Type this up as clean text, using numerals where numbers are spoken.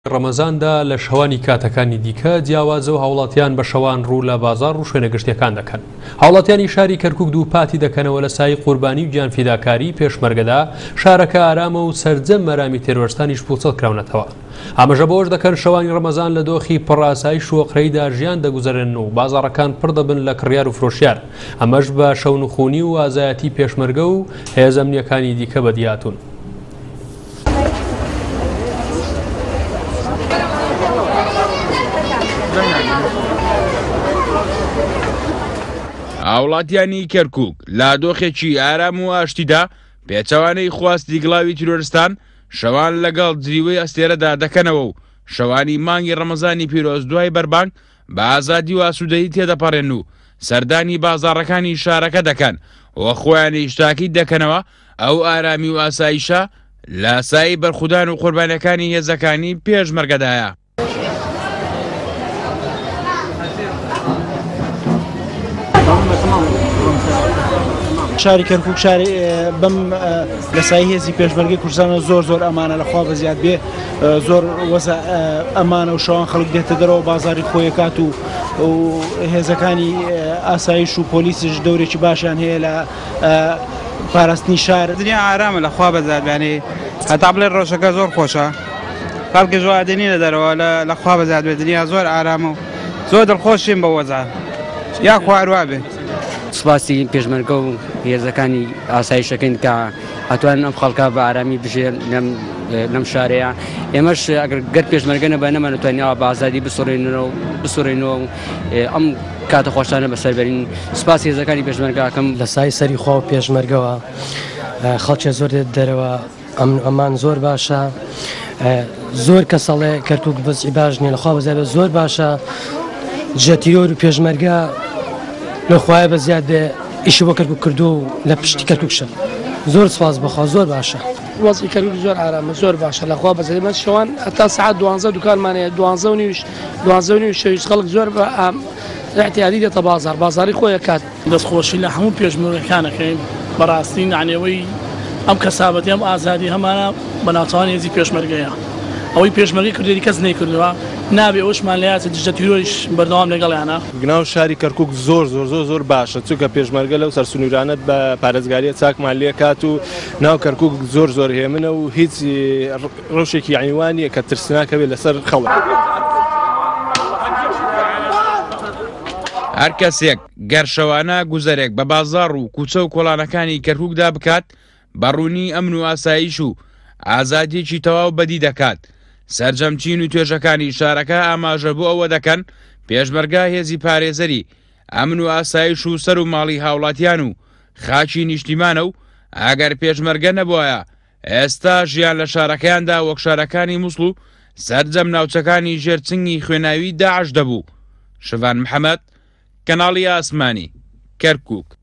ڕەمەزاندا لە شەوانی کاتەکانی دیکە جیاوازە و هاوڵاتیان بە شەوان ڕوو لە بازاڕ و شوێنە گشتیەکان دەکەن. هاوڵاتیانی شاری کەرکوک دوو پاتی دەکەنەوە لە سای قوربانی و گیانفیداکاری پێشمەرگەدا شارەکە ئارامە و سەرجەم مەرامی تێروەرستانیش پوچەڵ کراونەتەوە. ئاماژە بەوەش دەکەن شەوانی ڕەمەزان لە دۆخی پڕاسایی شووەقرەیدا ژیان دەگوزارن و بازاڕەکان پڕ دەبن لە کڕیار و فرۆشیار. ئەمەش بە شەونخوونی و ئازایەتی پێشمەرگە و هێزە ئەمنیەکانی دیکە بەدیهاتوون. هاوڵاتیانی کەرکوک لا دۆخێکی ئارام و ئاشتیدا پێچەوانەی خواستی گڵاوی تیرۆرستان شەوان لەگەڵ جریوەی ئەستێرەدا دەکەنەوە و شەوانی مانگی ڕەمەزانی پیرۆز دوای بەربانگ بە ئازادی و ئاسوودەیی تێدەپەڕێن و سەردانی بازاڕەکانی شارەکە دەکەن و خۆیانی شتاکی دەکەنەوە ئەو ئارامی و ئاسایشە لە سای بەرخودان و قوربانیەکانی هێزەکانی پێشمەرگەدایە. شاری کەرکوک شاری بەم لە سای هێزی پێشمەرگەی کوردستانە زۆر ئەمانە لەخوا بەزیاد بێ زۆر وەزە ئەمانە و شەوان خەڵک دێتە دەرەوە بازاری خۆیەکات و هێزەکانی ئاسایش و پۆلیسیش دەورێکی باشیان هەیە لە پاراستنی شار. دنیا ئارامە لەخوا بەزیادبیانێ هەتا بڵێ ڕۆژەکە زۆر خۆشە خەڵکی زۆر ئادێنی لە دەرەوە لەخوا بەزیاد بێ دنیا زۆر ئارامە و زۆر دڵخۆشین بە وەزە یا خوارووا بێ. سپاسی پێشمەرگە و هێزەکانی ئاسایشەکەین کە ئەتوانن ئەم خەڵکە بە ئارامی بژێن لەم شارەیە. ئێمەش ئەگەر گەر پێشمەرگە نەبە نەمانەتوانین بە ئازادی بسوڕێنەوە ئەم کاتە خۆشانە بەسەربەرین. سپاسی هێزەکانی پێشمەرگەکەم لە سای سەری خۆ و پێشمەرگەوە خەڵکی زۆر دێت دەرەوە ئەمان زۆر باشە. زۆر کەسەڵێ کەرکوک بەزی باش نیە لەخوا بەزیادە زۆر باشە. جەتیۆر و پێشمەرگە لەخوایە بەزیاد بێ ئیشی بۆ کەرکوک کردو و لە پشتی کەرکوکشە. زۆر سپاس بەخوا زۆر باشە. وەزی کەرکوک زۆر ئارامە زۆر باشە لەخوا بەزیاد من شەوان هەتا سەعات 12 دوکانمانەیە 12 شەویش خەڵک زۆر بە احتیاطی دێتە بازاری خۆیە کات. دەستخۆشی لە هەموو پێشمەرگەکانەکەین بەڕاستی نانێوەی ئەم کەسابەتی ئەم ئازادی هەمانە بە ناوچەوانی هێزی پێشمەرگەیە. ئەوەی پێشمەرگەی کردێری کەس نەیکردووە نابێ ئەوشمان لایەتە دژە تیرۆریش بەردەوام لەگەڵیانە. گناو شاری کەرکوک زۆر باشە چونکە پێشمەرگە لەو سەرسونورانەت بە پارێزگاریە چاکمان لێ کات و ناو کەرکوک زۆر هێمنە و هیچ ڕەوشێکی عینوانیە کە ترسناکە بێت لەسەر خەڵک. هەر کەسێک گەرشەوانە گوزەرێک بە بازاڕ و کوچە و کۆڵانەکانی کەرکوکدا بکات بەڕوونی ئەمن و ئاسایش و ئازادیێکی تەواو بەدی دەکات. سەرجەمچین و توێژەکانی شارەکە ئاماژە بۆ ئەوە دەکەن پێشمەرگە هێزی پارێزەری ئەمن و ئاسایش و سەر و ماڵی هاوڵاتیان و خاچی نیشتیمانە و ئەگەر پێشمەرگە نەبووایە ئێستا ژیان لە شارەکەیاندا وەک شارەکانی مووسڵ و سەرجەم ناوچەکانی ژێرچنگی خوێناوی داعش دەبوو. شەڤان محەممەد، کەناڵی ئاسمانی، کەرکوک.